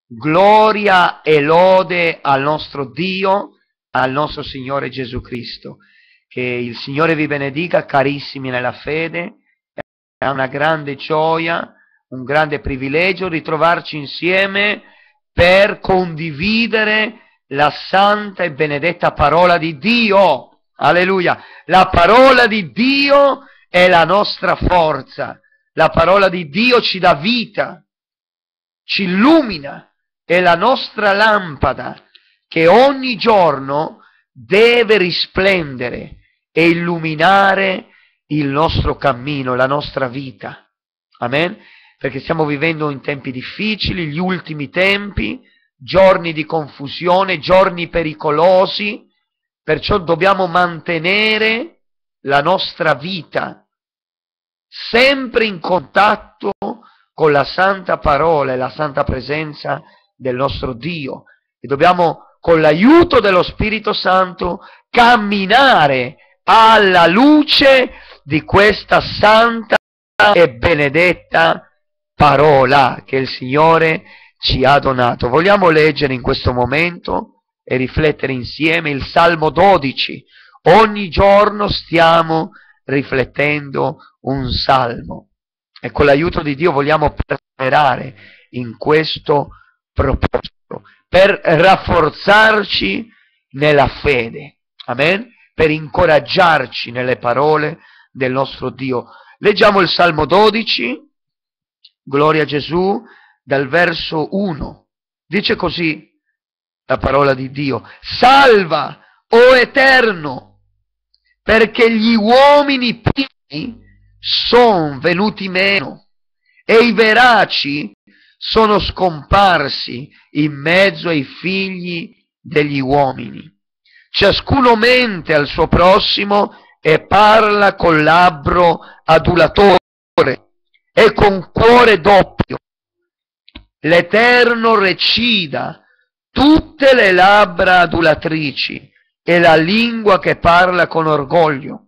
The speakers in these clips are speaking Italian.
Gloria e lode al nostro Dio, al nostro Signore Gesù Cristo. Che il Signore vi benedica, carissimi nella fede. È una grande gioia, un grande privilegio ritrovarci insieme per condividere la santa e benedetta parola di Dio. Alleluia! La parola di Dio è la nostra forza. La parola di Dio ci dà vita, ci illumina, è la nostra lampada che ogni giorno deve risplendere e illuminare il nostro cammino, la nostra vita. Amen? Perché stiamo vivendo in tempi difficili, gli ultimi tempi, giorni di confusione, giorni pericolosi, perciò dobbiamo mantenere la nostra vita sempre in contatto con la santa parola e la santa presenza del nostro Dio, e dobbiamo, con l'aiuto dello Spirito Santo, camminare alla luce di questa santa e benedetta parola che il Signore ci ha donato. Vogliamo leggere in questo momento e riflettere insieme il Salmo 12. Ogni giorno stiamo riflettendo un salmo e con l'aiuto di Dio vogliamo perseverare in questo proposito per rafforzarci nella fede, amen? Per incoraggiarci nelle parole del nostro Dio. Leggiamo il Salmo 12, gloria a Gesù, dal verso 1. Dice così la parola di Dio: salva, o Eterno, perché gli uomini pii sono venuti meno e i veraci sono scomparsi in mezzo ai figli degli uomini. Ciascuno mente al suo prossimo e parla con labbro adulatore e con cuore doppio. L'Eterno recida tutte le labbra adulatrici e la lingua che parla con orgoglio.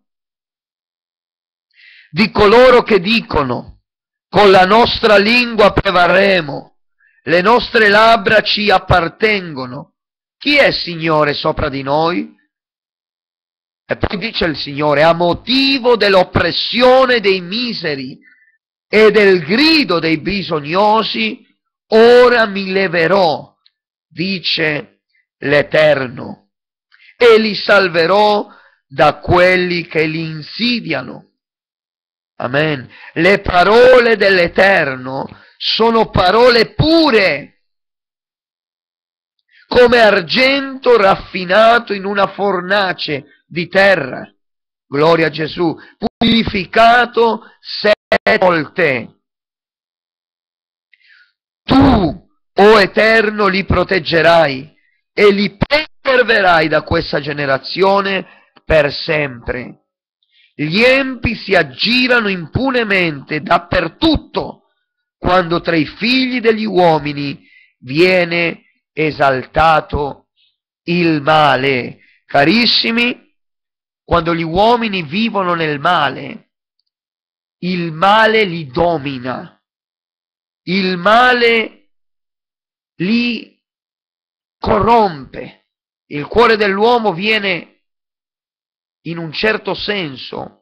Di coloro che dicono: con la nostra lingua prevarremo, le nostre labbra ci appartengono. Chi è Signore sopra di noi? E poi dice il Signore: a motivo dell'oppressione dei miseri e del grido dei bisognosi, ora mi leverò, dice l'Eterno, e li salverò da quelli che li insidiano. Amen. Le parole dell'Eterno sono parole pure, come argento raffinato in una fornace di terra. Gloria a Gesù. Purificato 7 volte. Tu, o Eterno, li proteggerai e li preserverai da questa generazione per sempre. Gli empi si aggirano impunemente dappertutto quando tra i figli degli uomini viene esaltato il male. Carissimi, quando gli uomini vivono nel male, il male li domina, il male li corrompe, il cuore dell'uomo viene in un certo senso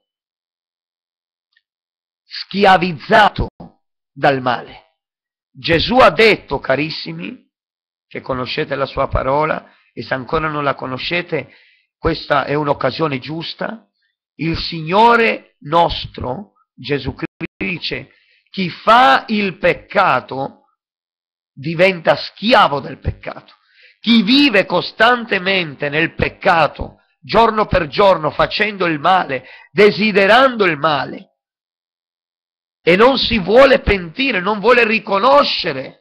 schiavizzato dal male. Gesù ha detto, carissimi, che conoscete la sua parola, e se ancora non la conoscete, questa è un'occasione giusta. Il Signore nostro, Gesù Cristo, dice: chi fa il peccato diventa schiavo del peccato. Chi vive costantemente nel peccato, giorno per giorno, facendo il male, desiderando il male, e non si vuole pentire, non vuole riconoscere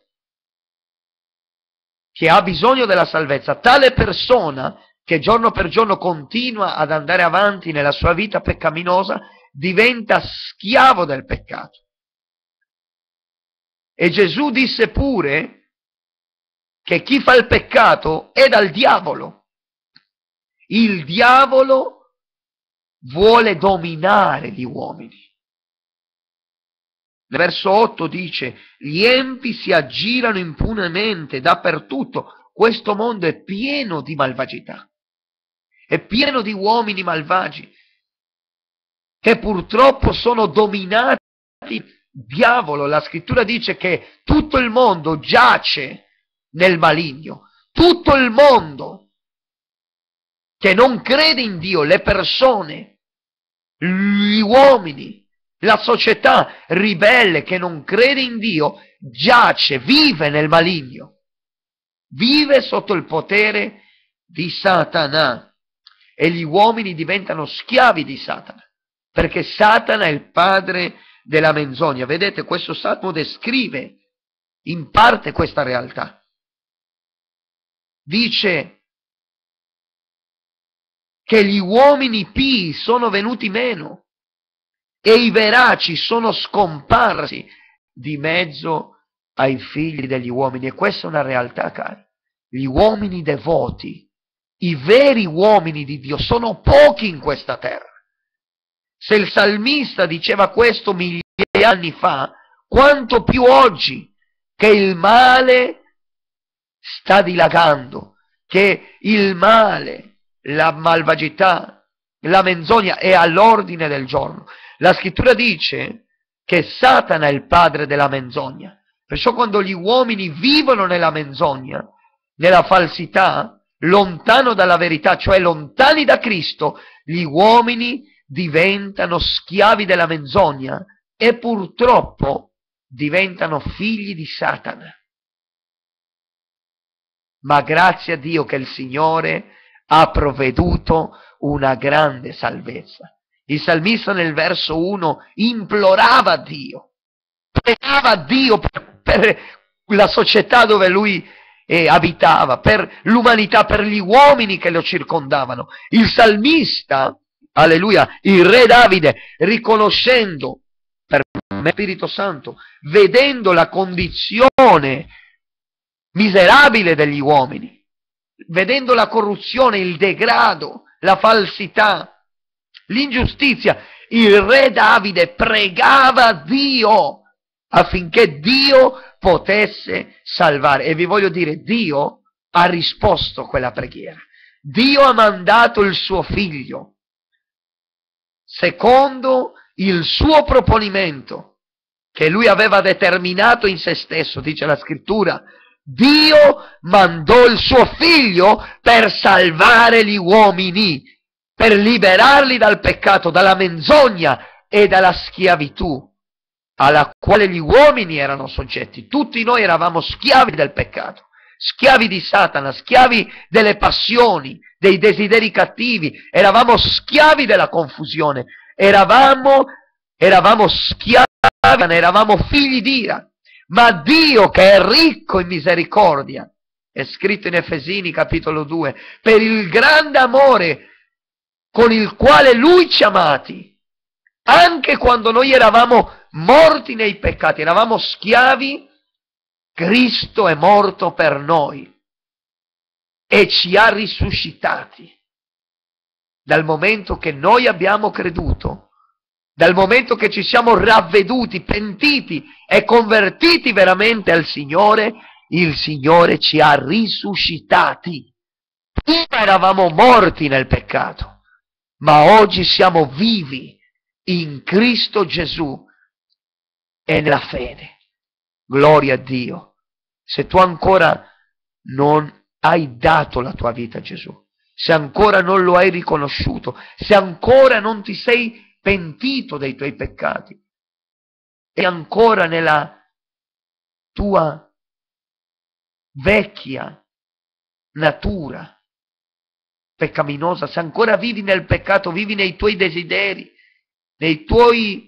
che ha bisogno della salvezza, tale persona che giorno per giorno continua ad andare avanti nella sua vita peccaminosa, diventa schiavo del peccato. E Gesù disse pure che chi fa il peccato è dal diavolo. Il diavolo vuole dominare gli uomini. Nel verso 8 dice: gli empi si aggirano impunemente dappertutto. Questo mondo è pieno di malvagità, è pieno di uomini malvagi che purtroppo sono dominati dal diavolo. La scrittura dice che tutto il mondo giace nel maligno, tutto il mondo che non crede in Dio, le persone, gli uomini, la società ribelle che non crede in Dio, giace, vive nel maligno, vive sotto il potere di Satana, e gli uomini diventano schiavi di Satana, perché Satana è il padre della menzogna. Vedete, questo salmo descrive in parte questa realtà. Dice che gli uomini pii sono venuti meno e i veraci sono scomparsi di mezzo ai figli degli uomini. E questa è una realtà, cari. Gli uomini devoti, i veri uomini di Dio, sono pochi in questa terra. Se il salmista diceva questo migliaia di anni fa, quanto più oggi, che il male sta dilagando, che il male, la malvagità, la menzogna è all'ordine del giorno. La scrittura dice che Satana è il padre della menzogna. Perciò quando gli uomini vivono nella menzogna, nella falsità, lontano dalla verità, cioè lontani da Cristo, gli uomini diventano schiavi della menzogna e purtroppo diventano figli di Satana. Ma grazie a Dio che il Signore ha provveduto una grande salvezza. Il salmista nel verso 1 implorava Dio, pregava Dio per la società dove lui abitava, per l'umanità, per gli uomini che lo circondavano. Il salmista, alleluia, il re Davide, riconoscendo per me Spirito Santo, vedendo la condizione miserabile degli uomini, vedendo la corruzione, il degrado, la falsità, l'ingiustizia, il re Davide pregava Dio affinché Dio potesse salvare. E vi voglio dire, Dio ha risposto a quella preghiera. Dio ha mandato il suo figlio secondo il suo proponimento che lui aveva determinato in se stesso, dice la scrittura. Dio mandò il suo figlio per salvare gli uomini, per liberarli dal peccato, dalla menzogna e dalla schiavitù alla quale gli uomini erano soggetti. Tutti noi eravamo schiavi del peccato, schiavi di Satana, schiavi delle passioni, dei desideri cattivi, eravamo schiavi della confusione, eravamo schiavi, eravamo figli d'ira. Ma Dio, che è ricco in misericordia, è scritto in Efesini capitolo 2, per il grande amore con il quale Lui ci ha amati, anche quando noi eravamo morti nei peccati, eravamo schiavi, Cristo è morto per noi e ci ha risuscitati. Dal momento che noi abbiamo creduto, dal momento che ci siamo ravveduti, pentiti e convertiti veramente al Signore, il Signore ci ha risuscitati. Prima eravamo morti nel peccato, ma oggi siamo vivi in Cristo Gesù e nella fede. Gloria a Dio. Se tu ancora non hai dato la tua vita a Gesù, se ancora non lo hai riconosciuto, se ancora non ti sei pentito dei tuoi peccati e ancora nella tua vecchia natura peccaminosa, se ancora vivi nel peccato, vivi nei tuoi desideri, nei tuoi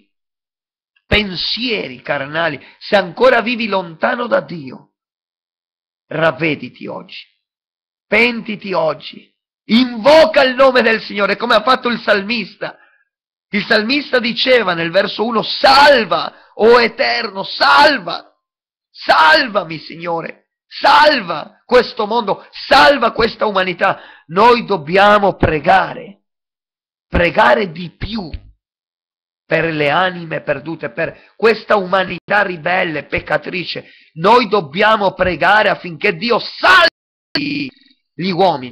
pensieri carnali, se ancora vivi lontano da Dio, ravvediti oggi, pentiti oggi, invoca il nome del Signore come ha fatto il salmista. Il salmista diceva nel verso 1: salva, o Eterno, salva, salvami Signore, salva questo mondo, salva questa umanità. Noi dobbiamo pregare di più, per le anime perdute, per questa umanità ribelle, peccatrice. Noi dobbiamo pregare affinché Dio salvi gli uomini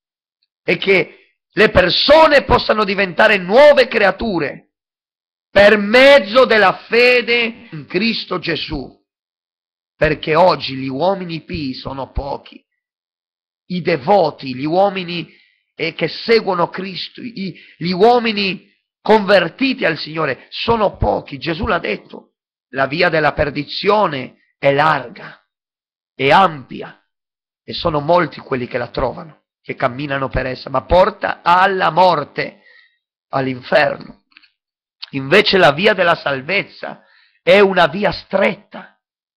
e che le persone possano diventare nuove creature per mezzo della fede in Cristo Gesù. Perché oggi gli uomini pii sono pochi, i devoti, gli uomini che seguono Cristo, gli uomini convertiti al Signore sono pochi. Gesù l'ha detto, la via della perdizione è larga, è ampia, e sono molti quelli che la trovano, che camminano per essa, ma porta alla morte, all'inferno. Invece la via della salvezza è una via stretta,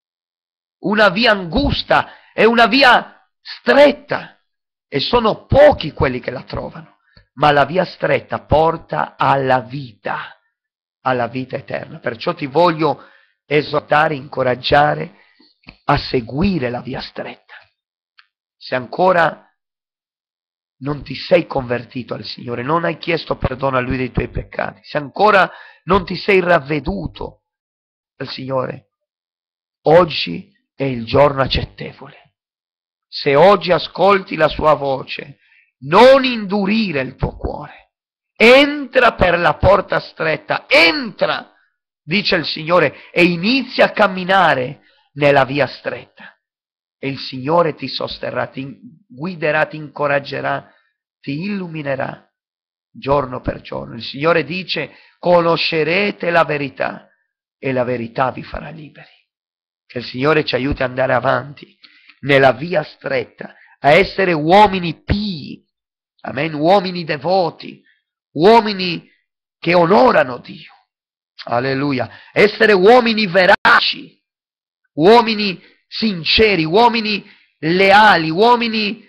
una via angusta, è una via stretta, e sono pochi quelli che la trovano. Ma la via stretta porta alla vita eterna. Perciò ti voglio esortare, incoraggiare a seguire la via stretta. Se ancora non ti sei convertito al Signore, non hai chiesto perdono a Lui dei tuoi peccati, se ancora non ti sei ravveduto al Signore, oggi è il giorno accettevole. Se oggi ascolti la Sua voce, non indurire il tuo cuore. Entra per la porta stretta, entra, dice il Signore, e inizia a camminare nella via stretta. E il Signore ti sosterrà, ti guiderà, ti incoraggerà, ti illuminerà giorno per giorno. Il Signore dice: conoscerete la verità e la verità vi farà liberi. Che il Signore ci aiuti ad andare avanti nella via stretta, a essere uomini pii, amen, uomini devoti, uomini che onorano Dio, alleluia, essere uomini veraci, uomini sinceri, uomini leali, uomini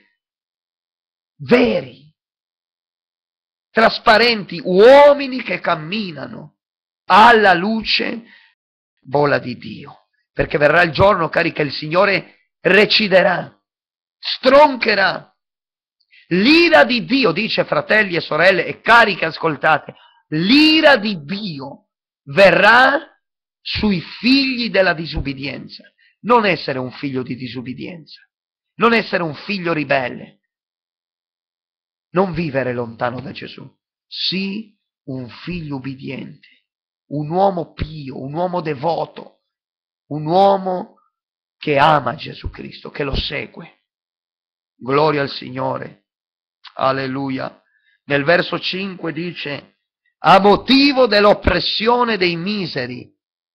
veri, trasparenti, uomini che camminano alla luce vola di Dio. Perché verrà il giorno, cari, che il Signore reciderà, stroncherà. L'ira di Dio, dice fratelli e sorelle e cari che ascoltate, l'ira di Dio verrà sui figli della disubbidienza. Non essere un figlio di disubbidienza, non essere un figlio ribelle, non vivere lontano da Gesù. Sii un figlio ubbidiente, un uomo pio, un uomo devoto, un uomo che ama Gesù Cristo, che lo segue. Gloria al Signore. Alleluia. Nel verso 5 dice: a motivo dell'oppressione dei miseri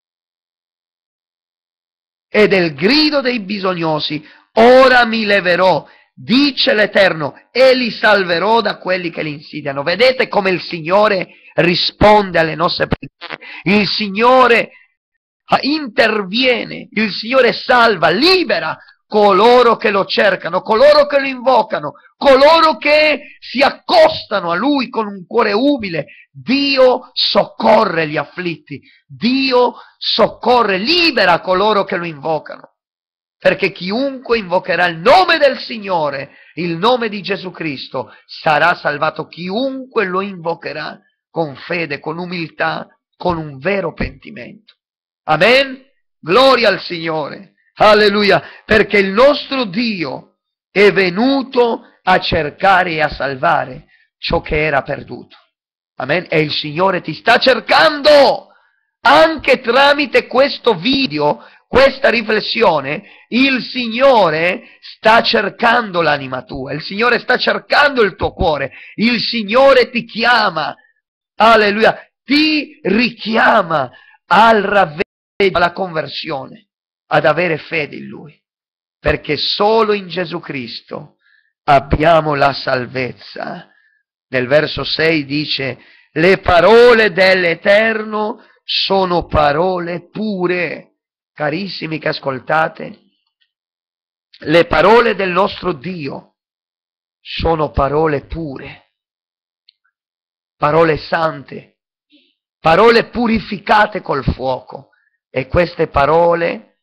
e del grido dei bisognosi, ora mi leverò, dice l'Eterno, e li salverò da quelli che li insidiano. Vedete come il Signore risponde alle nostre preghiere? Il Signore interviene, il Signore salva, libera coloro che lo cercano, coloro che lo invocano, coloro che si accostano a Lui con un cuore umile. Dio soccorre gli afflitti, Dio soccorre, libera coloro che lo invocano, perché chiunque invocherà il nome del Signore, il nome di Gesù Cristo, sarà salvato. Chiunque lo invocherà con fede, con umiltà, con un vero pentimento. Amen? Gloria al Signore. Alleluia, perché il nostro Dio è venuto a cercare e a salvare ciò che era perduto. Amen? E il Signore ti sta cercando anche tramite questo video, questa riflessione. Il Signore sta cercando l'anima tua, il Signore sta cercando il tuo cuore, il Signore ti chiama, alleluia, ti richiama al ravvedo, alla conversione, ad avere fede in Lui, perché solo in Gesù Cristo abbiamo la salvezza. Nel verso 6 dice: le parole dell'Eterno sono parole pure. Carissimi che ascoltate, le parole del nostro Dio sono parole pure, parole sante, parole purificate col fuoco. E queste parole,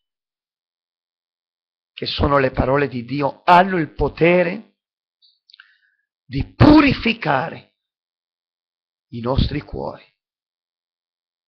che sono le parole di Dio, hanno il potere di purificare i nostri cuori,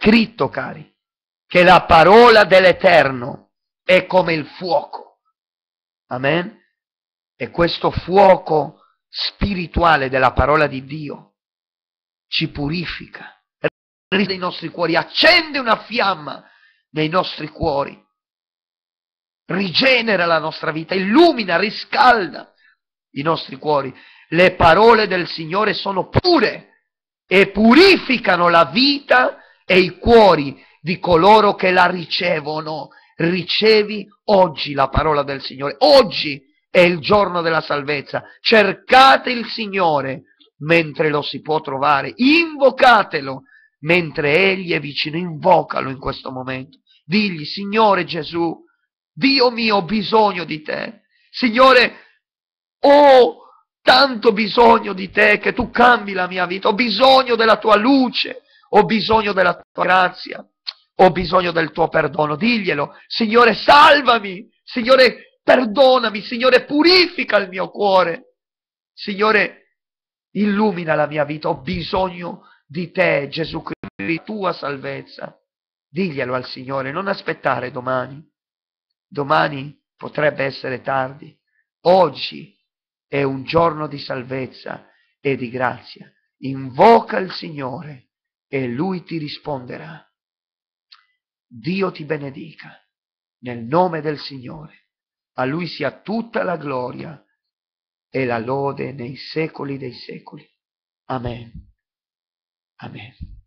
scritto, cari, che la parola dell'Eterno è come il fuoco. Amen? E questo fuoco spirituale della parola di Dio ci purifica, rende i nostri cuori, accende una fiamma nei nostri cuori, rigenera la nostra vita, illumina, riscalda i nostri cuori. Le parole del Signore sono pure e purificano la vita e i cuori di coloro che la ricevono. Ricevi oggi la parola del Signore. Oggi è il giorno della salvezza. Cercate il Signore mentre lo si può trovare. Invocatelo mentre Egli è vicino. Invocalo in questo momento. Digli: Signore Gesù, Dio mio, ho bisogno di te. Signore, ho tanto bisogno di te, che tu cambi la mia vita. Ho bisogno della tua luce, ho bisogno della tua grazia, ho bisogno del tuo perdono. Diglielo: Signore, salvami, Signore, perdonami, Signore, purifica il mio cuore, Signore, illumina la mia vita. Ho bisogno di te, Gesù Cristo, tua salvezza. Diglielo al Signore, non aspettare domani. Domani potrebbe essere tardi. Oggi è un giorno di salvezza e di grazia. Invoca il Signore e Lui ti risponderà. Dio ti benedica nel nome del Signore. A Lui sia tutta la gloria e la lode nei secoli dei secoli. Amen. Amen.